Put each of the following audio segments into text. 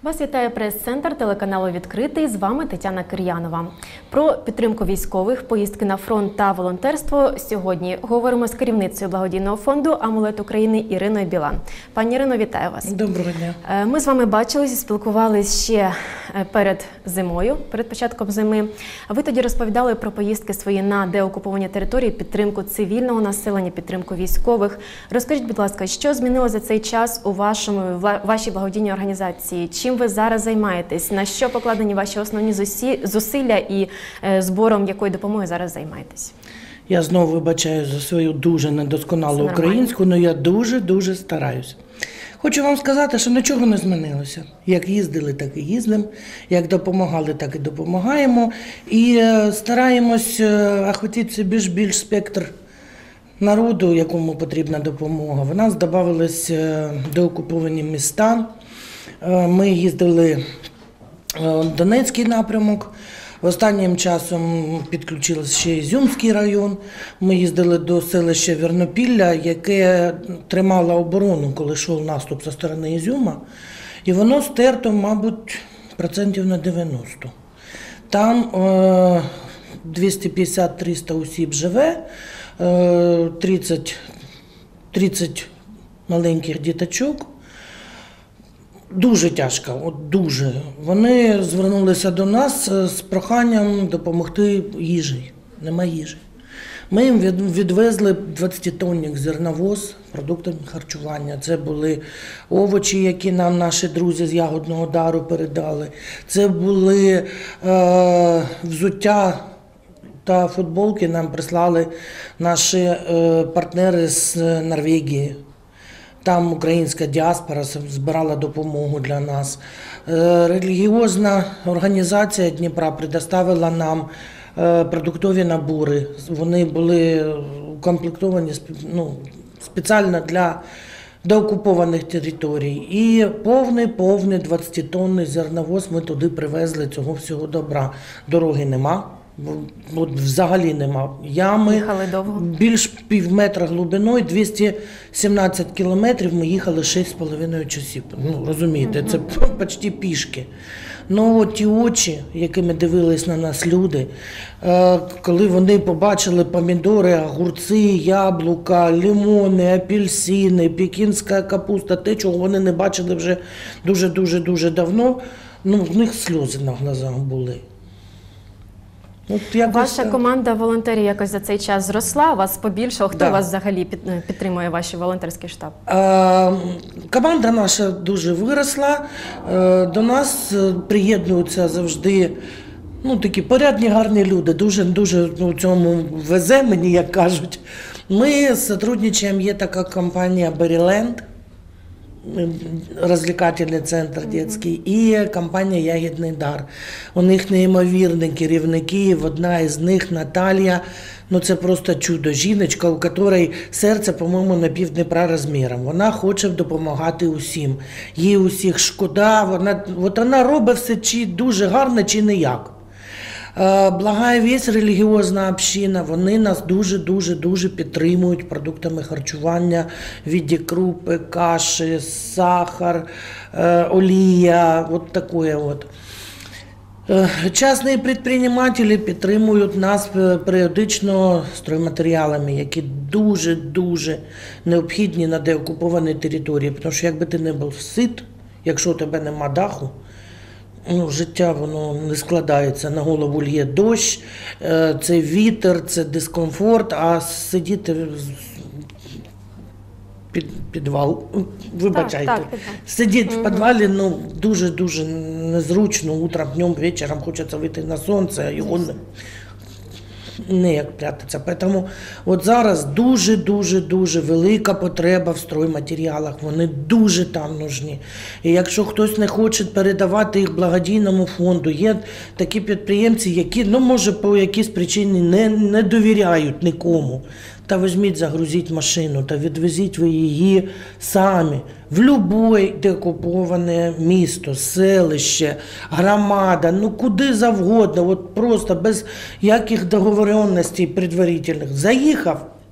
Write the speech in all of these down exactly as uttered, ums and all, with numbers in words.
Вас вітає прес-центр телеканалу «Відкритий». З вами Тетяна Кир'янова. Про підтримку військових, поїздки на фронт та волонтерство сьогодні говоримо з керівницею благодійного фонду «Амулет України» Іриною Білан. Пані Ірино, вітаю вас. Доброго дня. Ми з вами бачилися, спілкувалися ще перед зимою, перед початком зими. Ви тоді розповідали про поїздки свої на деокуповані території, підтримку цивільного населення, підтримку військових. Розкажіть, будь ласка, що змінилося за цей час у вашому, вашій благодійній організації? Чим ви зараз займаєтесь? На що покладені ваші основні зусилля і збором якої допомоги зараз займаєтесь? Я знову вибачаю за свою дуже недосконалу українську, але я дуже-дуже стараюся. Хочу вам сказати, що нічого не змінилося. Як їздили, так і їздимо, як допомагали, так і допомагаємо. І стараємось охватити більш-більш спектр народу, якому потрібна допомога. В нас додавались деокуповані міста. Ми їздили в Донецький напрямок. Останнім часом підключився ще Ізюмський район. Ми їздили до селища Вернопілля, яке тримало оборону, коли йшов наступ зі сторони Ізюма. І воно стерто, мабуть, процентів на дев'яносто. Там двісті п'ятдесят - триста осіб живе, тридцять, тридцять маленьких діточок. Дуже тяжко, от дуже. Вони звернулися до нас з проханням допомогти їжею. Нема їжі. Ми їм відвезли двадцятитонник зерновоз, продуктами харчування. Це були овочі, які нам наші друзі з Ягодного Дару передали. Це були е, взуття та футболки нам прислали наші е, партнери з Норвегії. Там українська діаспора збирала допомогу для нас. Релігіозна організація Дніпра предоставила нам продуктові набори. Вони були укомплектовані ну, спеціально для деокупованих територій. І повний-повний двадцятитонний зерновоз ми туди привезли цього всього добра. Дороги нема. От взагалі нема. Ями, їхали довго? Більш пів метра глибиною, двісті сімнадцять кілометрів ми їхали шість з половиною часів. Ну, розумієте, це почти пішки. Ну, от ті очі, якими дивились на нас люди, коли вони побачили помідори, огурці, яблука, лимони, апельсини, пекінська капуста, те, чого вони не бачили вже дуже-дуже-дуже давно, ну, в них сльози на глазах були. От якось... Ваша команда волонтерів якось за цей час зросла, вас побільшало. Хто да. вас взагалі підтримує, ваш волонтерський штаб? А, команда наша дуже виросла. До нас приєднуються завжди ну, такі порядні, гарні люди. Дуже-дуже ну, цьому везе мені, як кажуть. Ми співпрацюємо, є така компанія «Беріленд», розвлекательний центр дитячий, і компанія «Ягідний дар». У них неймовірні керівники, одна із них Наталія, ну це просто чудо, жіночка, у якої серце, по-моєму, на пів Дніпра розміром. Вона хоче допомагати усім. Їй усіх шкода, вона, от вона робить все чи дуже гарно, чи ніяк. Благая вість, релігіозна община, вони нас дуже-дуже-дуже підтримують продуктами харчування, в виді крупи, каші, сахар, олія, от таке от. Частні підприємці підтримують нас періодично стройматеріалами, які дуже-дуже необхідні на деокупованій території, тому що якби ти не був сит, якщо у тебе нема даху, ну, життя воно не складається, на голову лє дощ, це вітер, це дискомфорт, а сидіти під підвал, вибачайте, так, так, так. сидіти угу. в підвалі ну, дуже-дуже незручно, утром, днем, вечором хочеться вийти на сонце, а його не, не як прятатися. Тому от зараз дуже-дуже-дуже велика потреба в стройматеріалах, вони дуже там нужні. І якщо хтось не хоче передавати їх благодійному фонду, є такі підприємці, які, ну, може, по якійсь причині не, не довіряють нікому. Та візьміть, загрузіть машину, та відвезіть ви її самі в будь-яке деокуповане місто, селище, громада, ну куди завгодно, от просто без яких договоренностей предварительних. Заїхав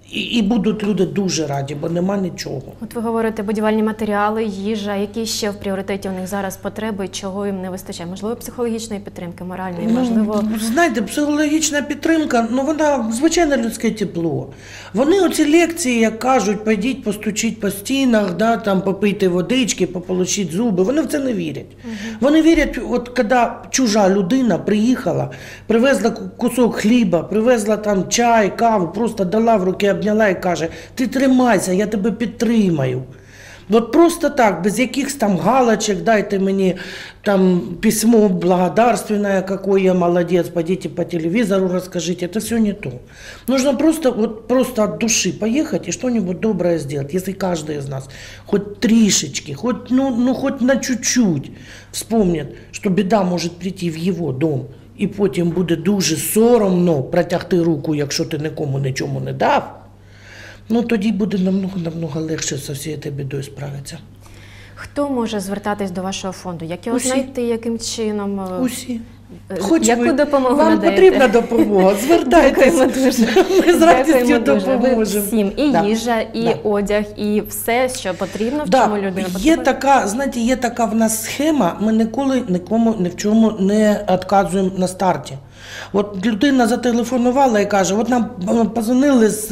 І, і будуть люди дуже раді, бо нема нічого. От ви говорите, будівельні матеріали, їжа, які ще в пріоритеті у них зараз потреби, чого їм не вистачає? Можливо, психологічної підтримки, моральної, можливо... Ну, знаєте, психологічна підтримка, ну вона, звичайно, людське тепло. Вони оці лекції, як кажуть, пойдіть, постучіть по стінах, да, там, попийте водички, пополощіть зуби, вони в це не вірять. Угу. Вони вірять, от коли чужа людина приїхала, привезла кусок хліба, привезла там чай, каву, просто дала в руки, обняла і каже, ти тримайся, я тебе підтримаю. От просто так, без якихось там галочек, дайте мені там письмо благодарственное, какой я молодец, пойдите по телевизору расскажите, это все не то. Нужно просто, вот, просто от души поехать и что-нибудь доброе сделать, если каждый из нас хоть тришечки, хоть, ну, ну, хоть на чуть-чуть вспомнит, что беда может прийти в его дом, і потім буде дуже соромно протягти руку, якщо ти нікому нічому не дав, ну тоді буде намного-намного легше з всією цією бідою справитися. Хто може звертатись до вашого фонду? Як його Усі. знайти, яким чином? Усі. Хоч Яку ви, допомогу вам надаєте? Потрібна допомога, звертайтеся. Дякуємо дуже. Ми з радістю Дякуємо дуже. Ви допоможемо. всім. І Да. їжа, і Да. одяг, і все, що потрібно, в Да. чому людина потребує. Є така, знаєте, є така в нас схема, ми ніколи нікому ні в чому не відказуємо на старті. От людина зателефонувала і каже, от нам позвонили з...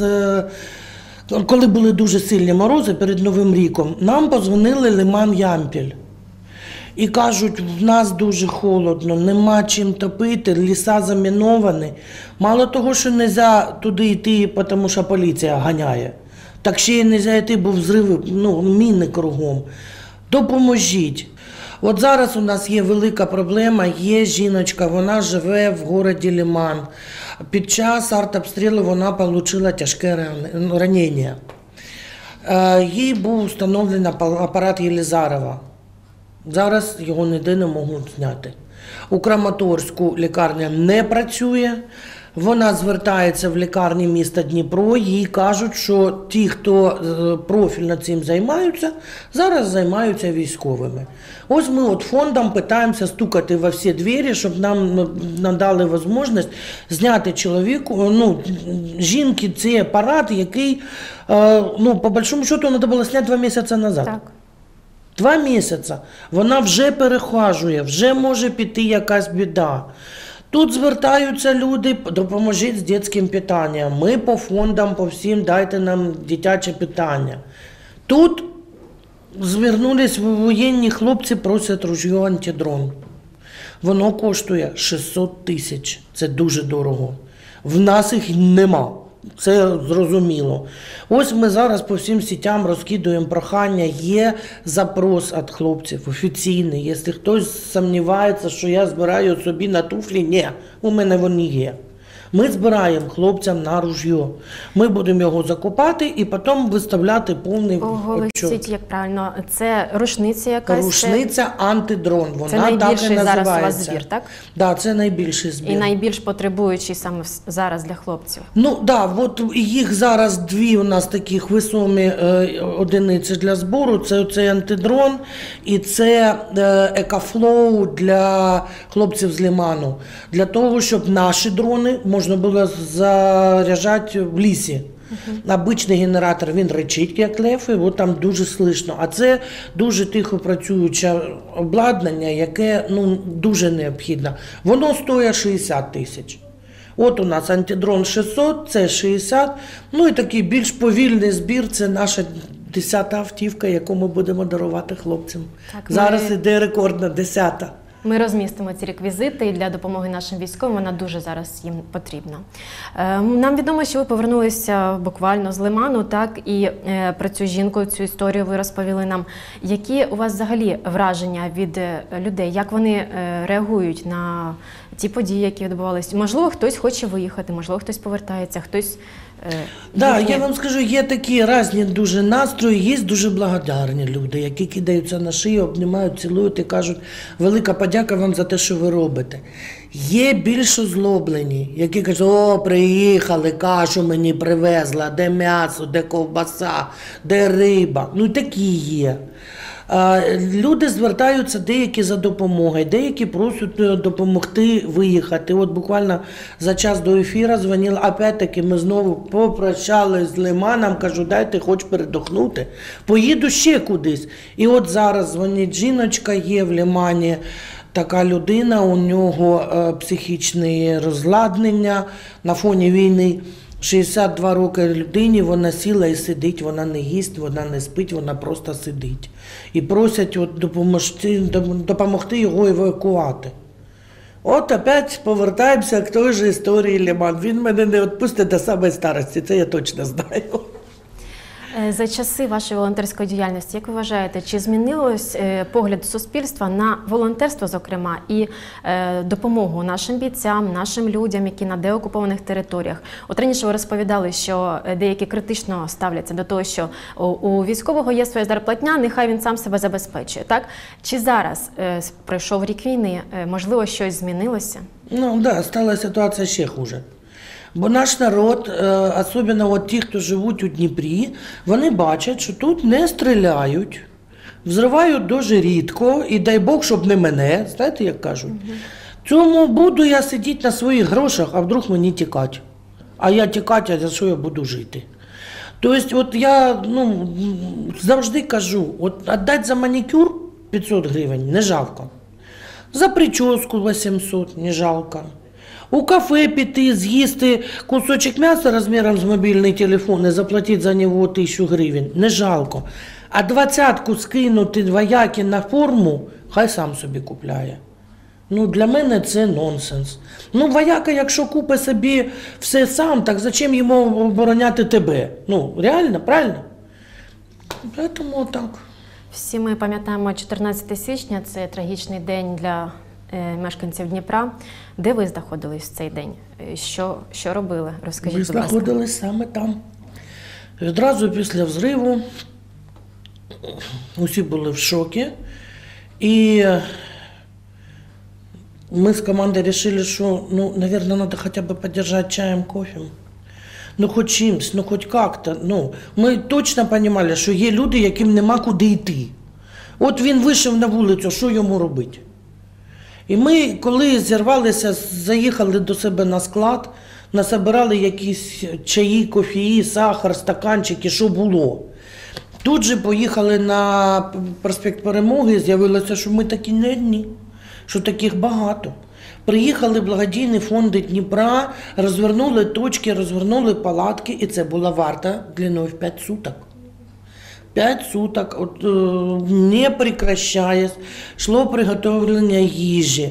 Коли були дуже сильні морози перед Новим роком, нам позвонили Лиман-Ямпіль. І кажуть, в нас дуже холодно, нема чим топити, ліса заміновані. Мало того, що не можна туди йти, тому що поліція ганяє. Так ще й не можна йти, бо взриви, ну, міни кругом. Допоможіть. От зараз у нас є велика проблема, є жіночка, вона живе в місті Лиман. Під час артобстрілу вона отримала тяжке ранення. Їй був встановлений апарат Єлизарова. Зараз його ніде не можуть зняти. У Краматорську лікарня не працює, вона звертається в лікарні міста Дніпро, їй кажуть, що ті, хто профільно цим займаються, зараз займаються військовими. Ось ми от фондом намагаємося стукати во всі двері, щоб нам надали можливість зняти чоловіку, ну, жінки цей апарат, який, ну, по большому счету, треба було зняти два місяці назад. Так. Два місяці. Вона вже перехажує, вже може піти якась біда. Тут звертаються люди, допоможіть з дитячим питанням. Ми по фондам, по всім, дайте нам дитяче питання. Тут звернулись воєнні хлопці, просять ружьо антидрон. Воно коштує шістсот тисяч. Це дуже дорого. В нас їх нема. Це зрозуміло. Ось ми зараз по всім сітям розкидуємо прохання. Є запрос від хлопців офіційний. Якщо хтось сумнівається, що я збираю собі на туфлі, ні, у мене вони є. Ми збираємо хлопцям на ружьо. Ми будемо його закупати і потім виставляти повний Оголосіть, як правильно, це рушниця якась? Рушниця антидрон, вона це так і найбільший називається. зараз у вас збір, так? Так, да, це найбільший збір. І найбільш потребуючий саме зараз для хлопців? Ну, так, да, от їх зараз дві у нас таких весомі е, одиниці для збору. Це оцей антидрон і це е, екофлоу для хлопців з Лиману. Для того, щоб наші дрони можна було заряджати в лісі. Uh-huh. Обичний генератор, він речить, як лев, і от там дуже слышно. А це дуже тихо працююче обладнання, яке, ну, дуже необхідно. Воно стоїть шістдесят тисяч. От у нас антидрон шістсот, це шістдесят. Ну і такий більш повільний збір – це наша десята автівка, яку ми будемо дарувати хлопцям. Так, зараз ми... іде рекордна десята. Ми розмістимо ці реквізити, і для допомоги нашим військовим вона дуже зараз їм потрібна. Нам відомо, що ви повернулися буквально з Лиману, так, і про цю жінку, цю історію ви розповіли нам. Які у вас взагалі враження від людей? Як вони реагують на ті події, які відбувалися? Можливо, хтось хоче виїхати, можливо, хтось повертається, хтось... Так, да, я вам скажу, є такі різні дуже настрої, є дуже благодарні люди, які кидаються на шию, обнімають, цілують і кажуть, велика подяка вам за те, що ви робите. Є більш озлоблені, які кажуть, о, приїхали, кашу мені привезла, де м'ясо, де ковбаса, де риба. Ну, такі є. Люди звертаються деякі за допомогою, деякі просять допомогти виїхати. От буквально за час до ефіру дзвонили, опять-таки ми знову попрощались з Лиманом, кажу, дайте хоч передохнути, поїду ще кудись. І от зараз дзвонить жіночка, є в Лимані така людина, у нього психічне розладнання на фоні війни. шістдесят два роки людині, вона сіла і сидить, вона не їсть, вона не спить, вона просто сидить. І просять от допомогти, допомогти його евакуати. От опять повертаємося к той же історії Лиман. Він мене не відпустить до самої старості, це я точно знаю. За часи вашої волонтерської діяльності, як ви вважаєте, чи змінилось погляд суспільства на волонтерство, зокрема, і допомогу нашим бійцям, нашим людям, які на деокупованих територіях? От раніше ви розповідали, що деякі критично ставляться до того, що у військового є своя зарплатня, нехай він сам себе забезпечує. Так? Чи зараз, пройшов рік війни, можливо, щось змінилося? Ну, так, да, стала ситуація ще хуже. Бо наш народ, особливо от ті, хто живуть у Дніпрі, вони бачать, що тут не стріляють, взривають дуже рідко, і дай Бог, щоб не мене, знаєте, як кажуть. Угу. Тому буду я сидіти на своїх грошах, а вдруг мені тікати. А я тікати, а за що я буду жити? Тобто, от я ну, завжди кажу, от віддати за манікюр п'ятсот гривень не жалко, за прическу вісімсот не жалко. У кафе піти, з'їсти кусочок м'яса розміром з мобільний телефон і заплатити за нього тисячу гривень. Не жалко. А двадцятку скинути вояки на форму, хай сам собі купляє. Ну, для мене це нонсенс. Ну, вояка, якщо купить собі все сам, так зачем йому обороняти тебе? Ну, реально, правильно? Тому так. Всі ми пам'ятаємо чотирнадцяте січня, це трагічний день для мешканців Дніпра. Де ви знаходились в цей день? Що, що робили? Розкажіть, Ми будь ласка. знаходились саме там. Відразу після взриву усі були в шокі. І ми з командою вирішили, що, ну, мабуть, треба хоча б підтримати чаєм, кофе. Ну, хоч чимось, ну, хоч як-то. Ну, ми точно розуміли, що є люди, яким нема куди йти. От він вийшов на вулицю, що йому робити? І ми, коли зірвалися, заїхали до себе на склад, насобирали якісь чаї, кофеї, сахар, стаканчики, що було. Тут же поїхали на проспект Перемоги, з'явилося, що ми такі не одні, що таких багато. Приїхали благодійні фонди Дніпра, розвернули точки, розвернули палатки, і це була варта длиною в п'ять суток. П'ять суток, от, не прекращаясь, йшло приготовлення їжі.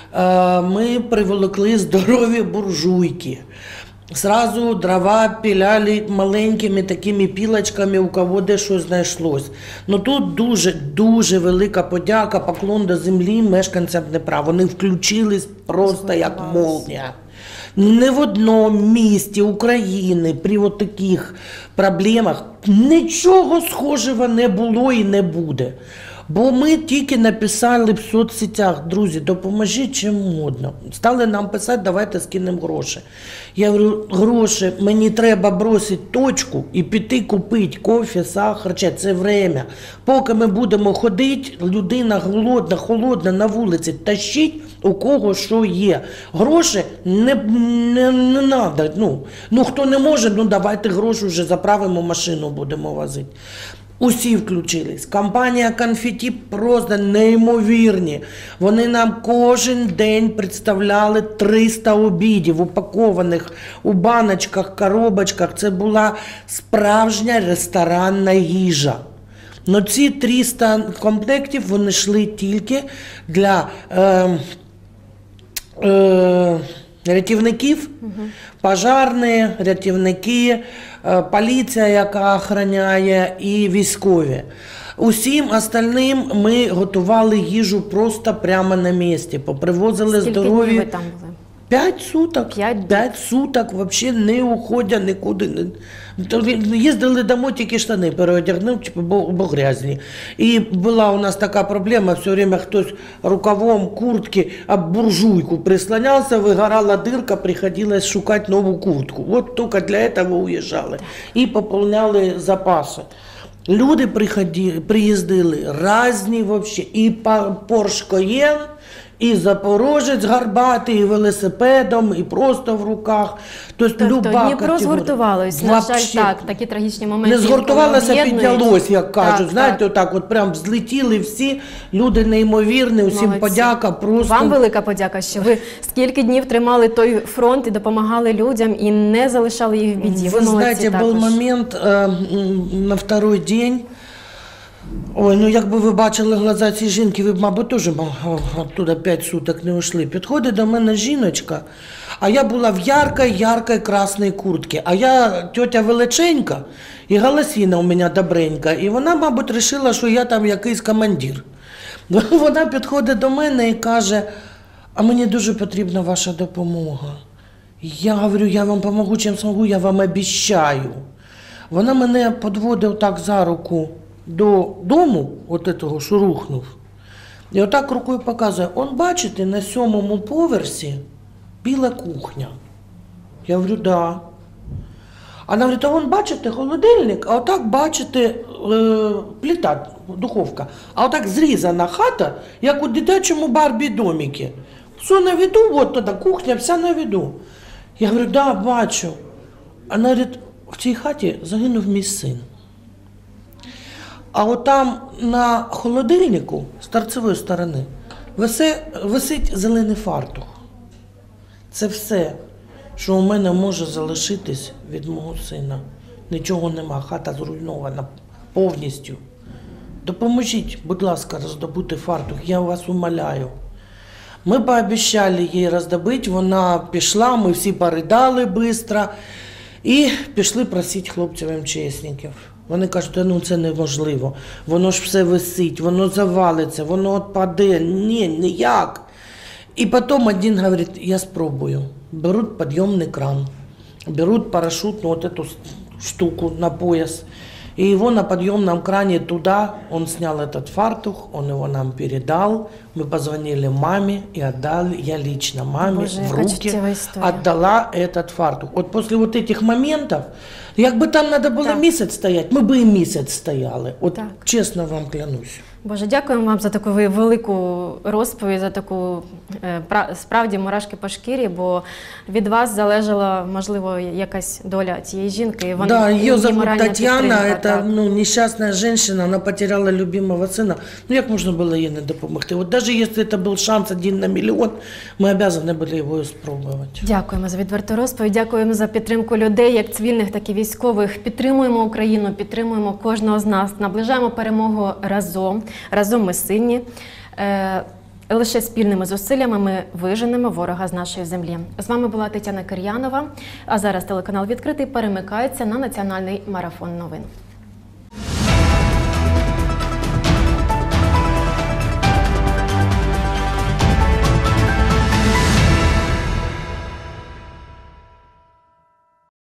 Ми приволокли здорові буржуйки. Сразу дрова пиляли маленькими такими пілочками, у кого де щось знайшлось. Ну тут дуже-дуже велика подяка, поклон до землі мешканцям Дніпра. Вони включились просто як молнія. Не в одному місті України при от таких проблемах нічого схожого не було і не буде. Бо ми тільки написали в соцсетях, друзі, допоможіть чим модно. Стали нам писати, давайте скинемо гроші. Я говорю, гроші, мені треба бросити точку і піти купити кофе, сахар, чай. Це время. Поки ми будемо ходити, людина голодна, холодна на вулиці, тащить у кого що є. Гроші не, не, не треба. Ну, ну, хто не може, ну давайте гроші вже заправимо, машину будемо возити. Усі включились. Компанія «Конфеті» просто неймовірні. Вони нам кожен день представляли триста обідів, упакованих у баночках, коробочках. Це була справжня ресторанна їжа. Но ці триста комплектів, вони йшли тільки для е, е, рятівників, угу. Пожарні, рятівники, поліція, яка охороняє, і військові. Усім остальним ми готували їжу просто прямо на місці. Попривозили Скільки здорові. Днів ви там були? П'ять суток. П'ять? П'ять суток, взагалі не уходя нікуди. Їздили домой, тільки штани переодягнув, бо, бо грязні. І була у нас така проблема, все время хтось рукавом куртки об буржуйку прислонявся, вигорала дирка, приходилось шукати нову куртку. От тільки для цього уїжджали. І поповняли запаси. Люди приходили, приїздили різні вообще, і Порш Коєн, і Запорожець гарбатий, і велосипедом, і просто в руках. Тобто, Тобто люба Дніпро категорія. згуртувалось, на жаль, так, такі трагічні моменти. Не згуртувалося, інколи об'єднують. піднялось, як кажуть. Так, Знаєте, так. отак от прям злетіли всі, люди неймовірні, усім Молодці. подяка. Просто... Вам велика подяка, що ви скільки днів тримали той фронт і допомагали людям, і не залишали їх в біді. Ви, Ви молодці знаєте, також. був момент е, м, на второй день. Ой, ну якби ви бачили глаза цієї жінки, ви б, мабуть, теж оттуда п'ять суток не ушли. Підходить до мене жіночка, а я була в яркой-яркой красній куртці. А я тетя величенька, і голосіна у мене добренька. І вона, мабуть, вирішила, що я там якийсь командир. Вона підходить до мене і каже, а мені дуже потрібна ваша допомога. Я говорю, я вам допомогу, чим зможу, я вам обіцяю. Вона мене підводить так за руку до дому, от того, що рухнув, і отак рукою показує, он, бачите, на сьомому поверсі біла кухня. Я говорю, да. А вона говорить, а вон, бачите, холодильник, а отак, бачите, е, плита, духовка, а отак зрізана хата, як у дитячому Барбі-доміки. Все на виду, от туди, кухня вся на виду. Я говорю, да, бачу. А вона говорить, в цій хаті загинув мій син. А от там на холодильнику з торцевої сторони висить, висить зелений фартух. Це все, що у мене може залишитись від мого сина. Нічого нема, хата зруйнована повністю. Допоможіть, будь ласка, роздобути фартух, я вас умоляю. Ми пообіцяли їй роздобити, вона пішла, ми всі поридали швидко і пішли просити хлопців ем че есників. Вони кажуть, ну це неможливо, воно ж все висить, воно завалиться, воно відпаде, ні, ніяк. І потім один говорить, я спробую. Беруть підйомний кран, беруть парашютну вот эту штуку на пояс, и его на подъемном кране туда, он снял этот фартух, он его нам передал, мы позвонили маме и отдали, я лично маме Боже, в яка руки чуттєва історія. отдала этот фартух. Вот после вот этих моментов, якби там надо було Так. місяць стояти, ми би і місяць стояли. От Так. чесно вам клянусь. Боже, дякуємо вам за таку ви- велику розповідь, за таку е, пра- справді мурашки по шкірі, бо від вас залежала, можливо, якась доля цієї жінки. і вона- Да, і ее її зовут моральна Татьяна, підтримка, это так. ну, несчастная женщина, она потеряла любимого сына. Ну як можна було їй не допомогти? Вот даже если это был шанс один на миллион, мы обязаны были его спробовать. Дякуємо за відверту розповідь, дякуємо за підтримку людей, як цивільних, так і військових. Підтримуємо Україну, підтримуємо кожного з нас, наближаємо перемогу разом. Разом ми сильні. Е, Лише спільними зусиллями ми виженемо ворога з нашої землі. З вами була Тетяна Кир'янова, а зараз телеканал «Відкритий» перемикається на національний марафон новин.